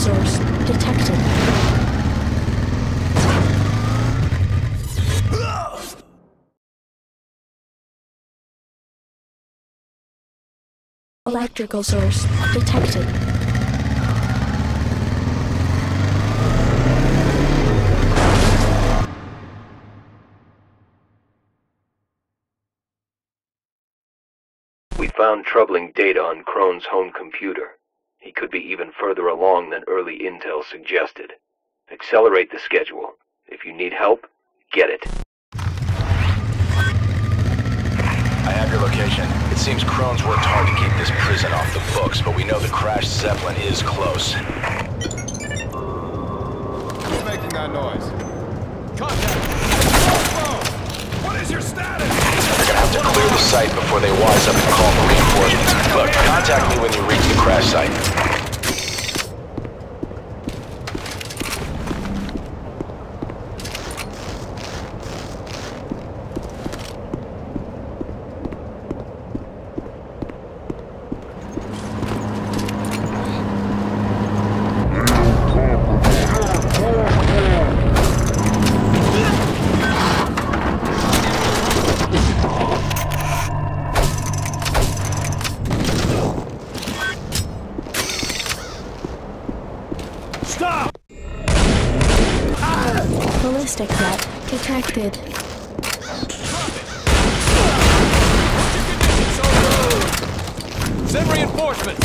source detected. Electrical source detected. We found troubling data on Krone's home computer. He could be even further along than early intel suggested. Accelerate the schedule. If you need help, get it. I have your location. It seems Krone's worked hard to keep this prison off the books, but we know the crashed Zeppelin is close. Who's making that noise? Contact! What is your status? They're gonna have to clear the site before they wise up and call for reinforcements. Look, contact me when you reach the crash site. Ballistic threat detected. Send reinforcements!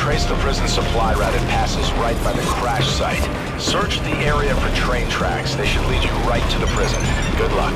Trace the prison supply route. It passes right by the crash site. Search the area for train tracks. They should lead you right to the prison. Good luck.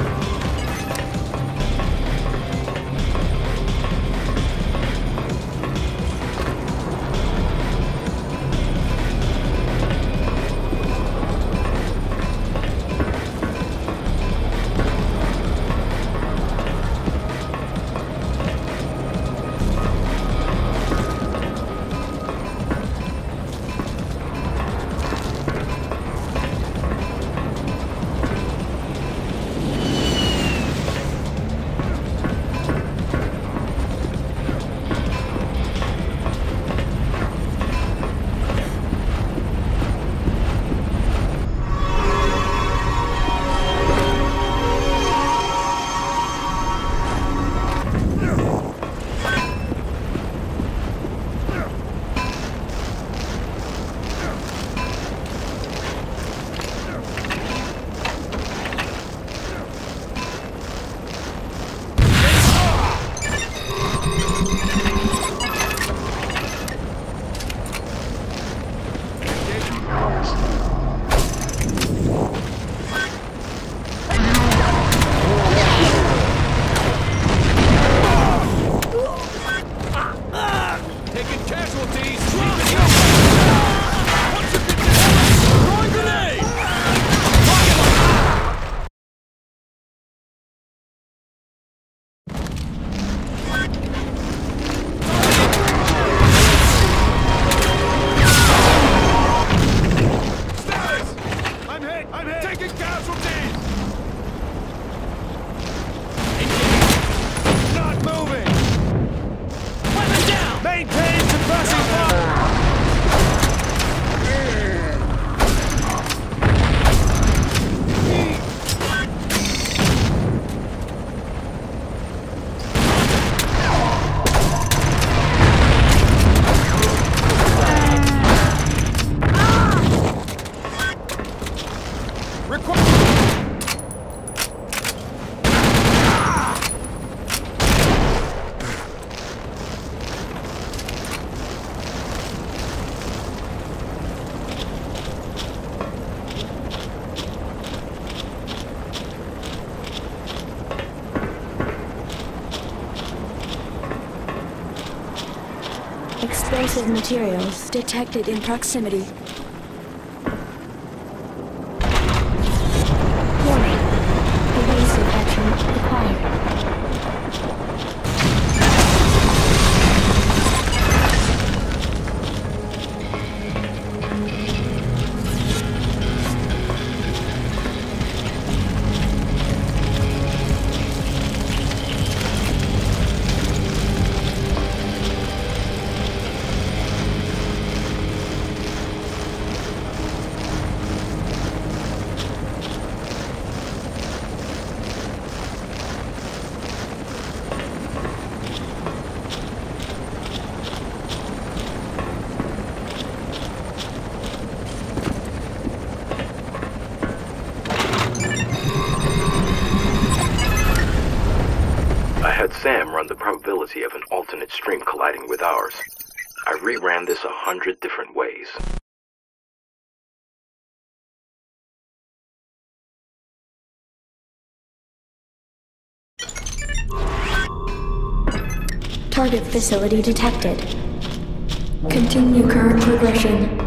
Explosive materials detected in proximity. Warning. Evasive action required. Sam run the probability of an alternate stream colliding with ours. I reran this 100 different ways. Target facility detected. Continue current progression.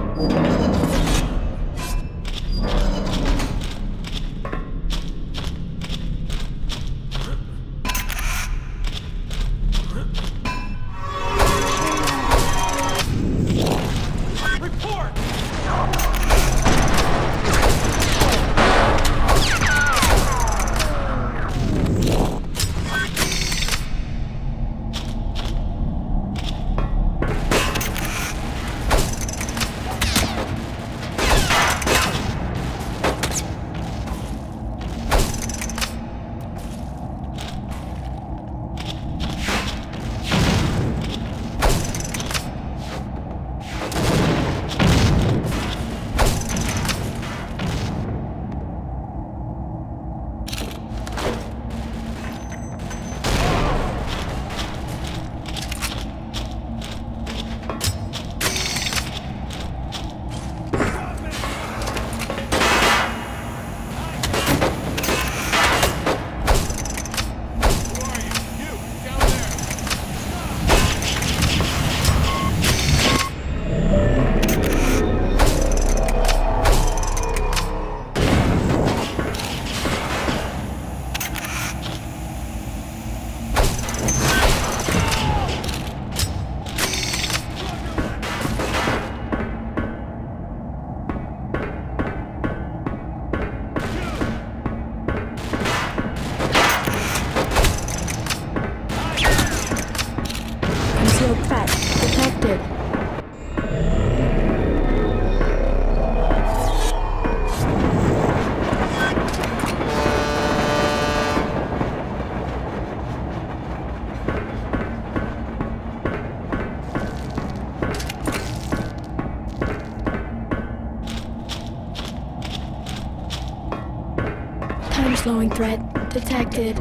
Time-slowing threat detected.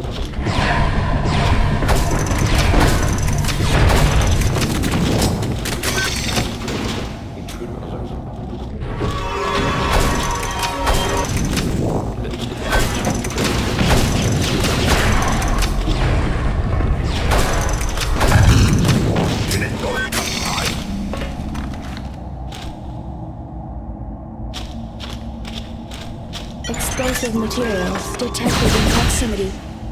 Explosive materials detected in proximity.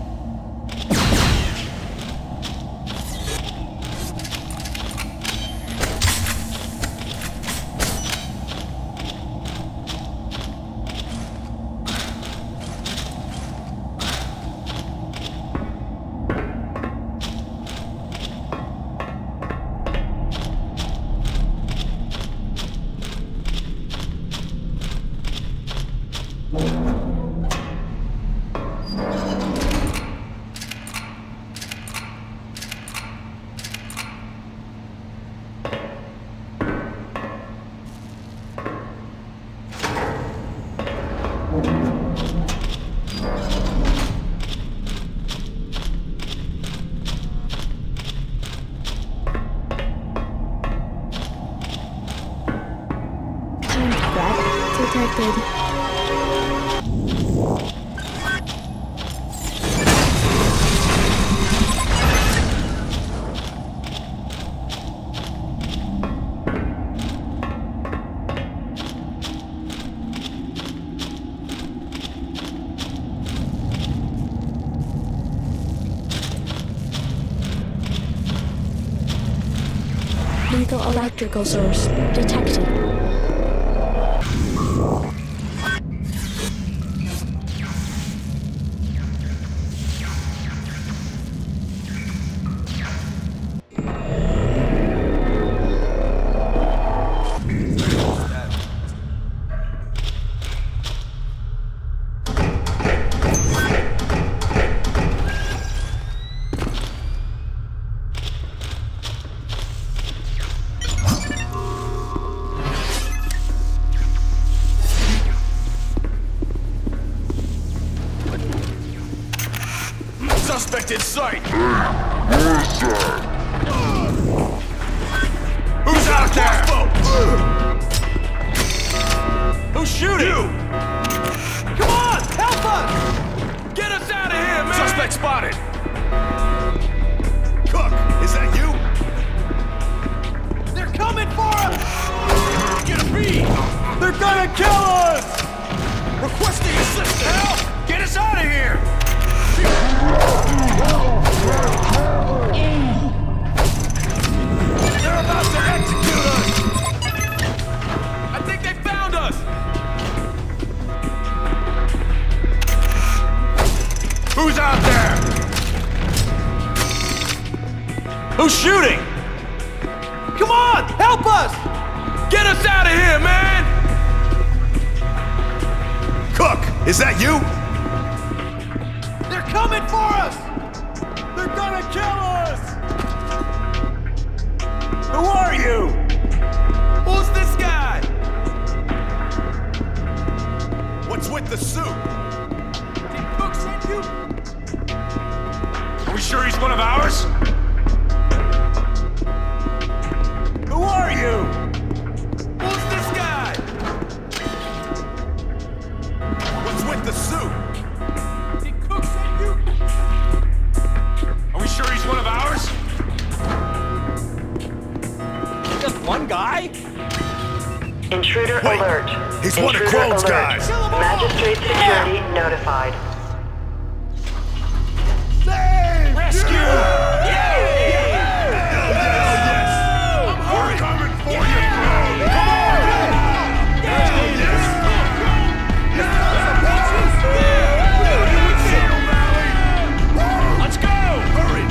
Detected. Lethal electrical source detected. Suspect in sight! Who's out there? Who's shooting? You! Come on! Help us! Get us out of here, man! Suspect spotted! Cook, is that you? They're coming for us! Get a beat! They're gonna kill us! Requesting assistance! Help! Get us out of here! They're about to execute us! I think they found us! Who's out there? Who's shooting? Come on! Help us! Get us out of here, man! Cook, is that you? They're coming for us! They're gonna kill us! Who are you? Who's this guy? What's with the suit? Did Cook send you? Are we sure he's one of ours? Who are you? Who's this guy? What's with the suit? Did Cook send you? Are we sure he's one of ours? Just one guy? Intruder Wait, alert. he's one of Intruder Crone's alert. guys. Magistrate security notified. Save! Rescue! Yay! Yes! I'm hurt! Coming for you, Crone! Come on! Yes! Let's go! Hurry!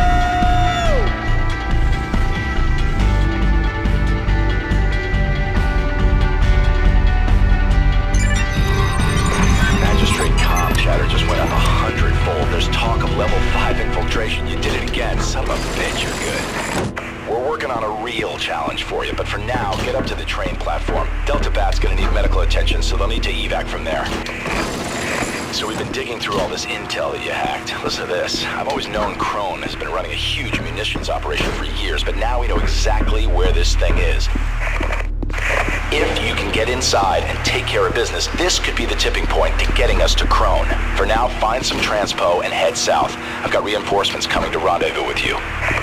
Magistrate comm chatter just went up 100-fold. There's talk of level 5 infiltration. You did it again. Son of a bitch, you're good. We're working on a real challenge for you, but for now, get up to the train platform. Delta Bat's gonna need medical attention, so they'll need to evac from there. So we've been digging through all this intel that you hacked. Listen to this. I've always known Crone has been running a huge munitions operation for years, but now we know exactly where this thing is. If you can get inside and take care of business, this could be the tipping point to getting us to Crone. For now, find some transpo and head south. I've got reinforcements coming to rendezvous with you.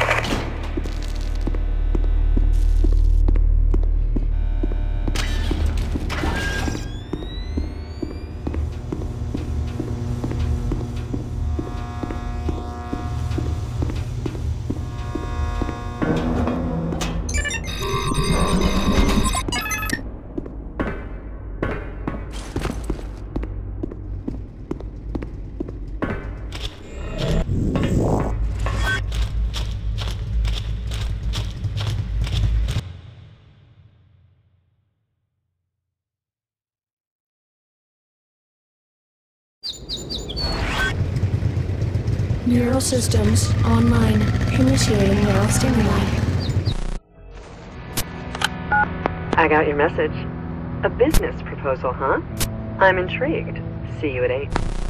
Neural systems online. Initiating neural stimuli. I got your message. A business proposal, huh? I'm intrigued. See you at 8.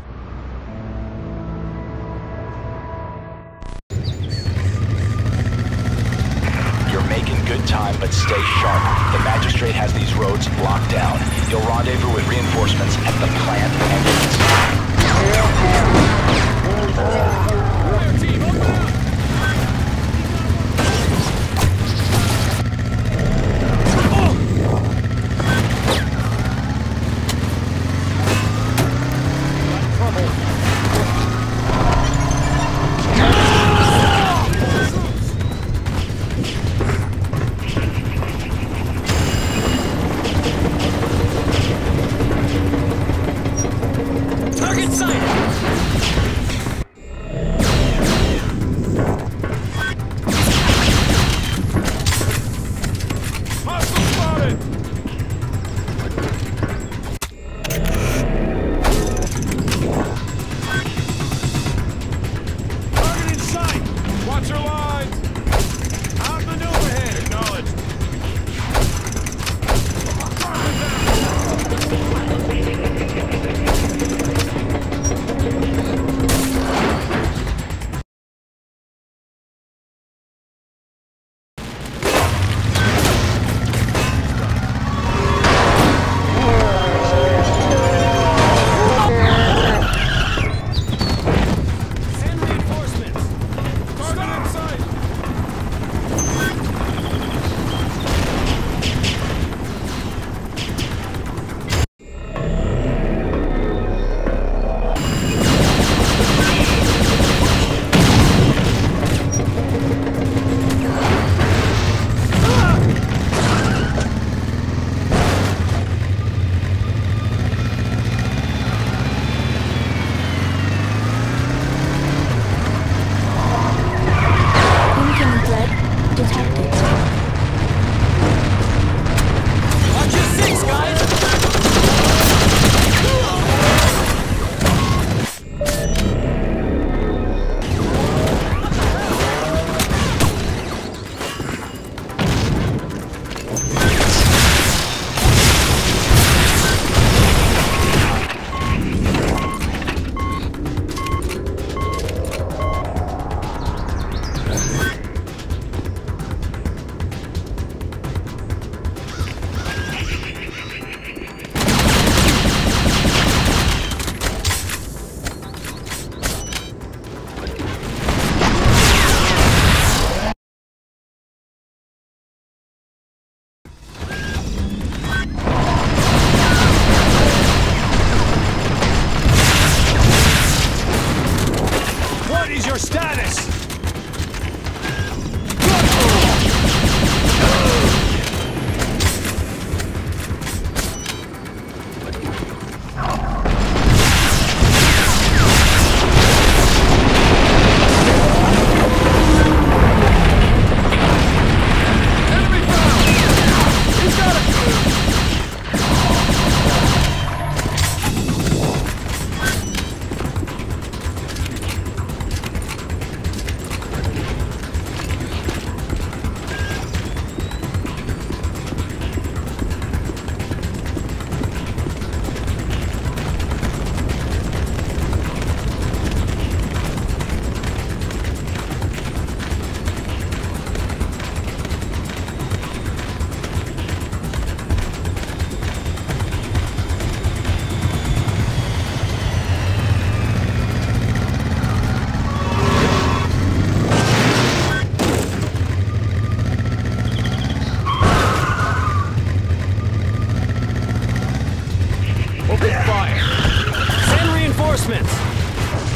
You're making good time, but stay sharp. The magistrate has these roads locked down. You'll rendezvous with reinforcements at the plant entrance. Target sighted!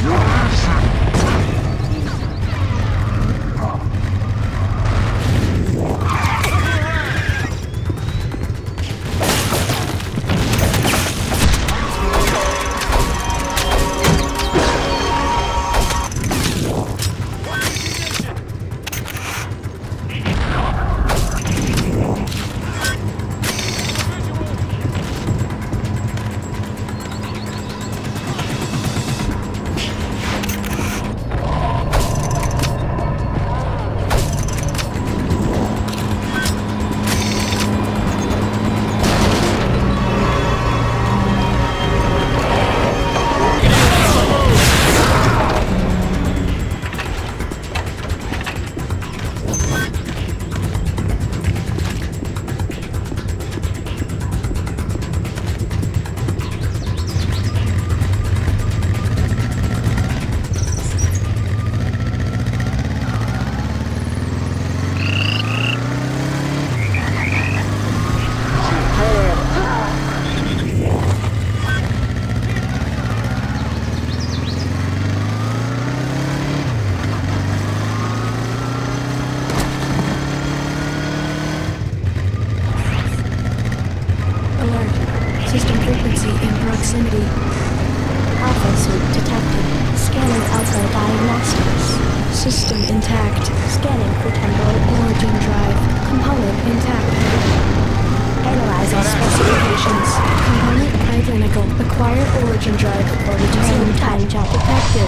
System frequency in proximity. Alpha suit detected. Scanning Alpha diagnostics. System intact. Scanning for temporal origin drive. Component intact. Analyzing specifications. Component identical. Acquired origin drive. Origin time jet detected.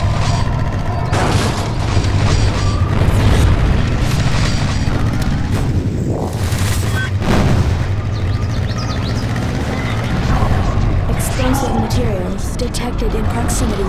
Explosive materials detected in proximity.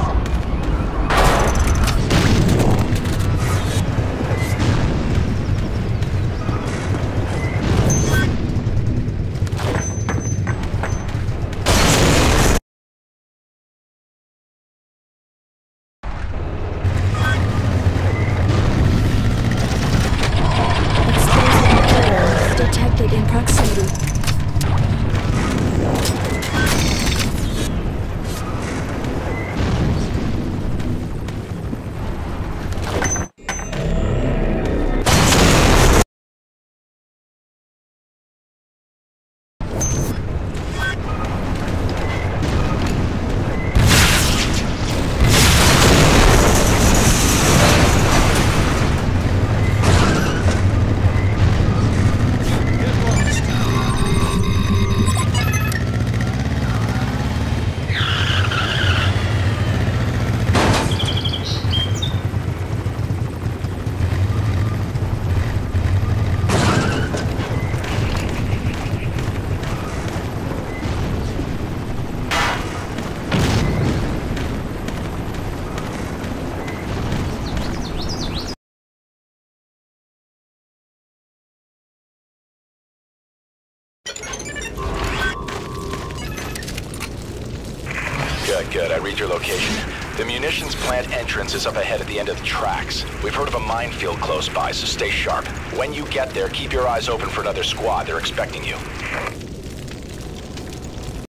Good. I read your location. The munitions plant entrance is up ahead at the end of the tracks. We've heard of a minefield close by, so stay sharp. When you get there, keep your eyes open for another squad. They're expecting you.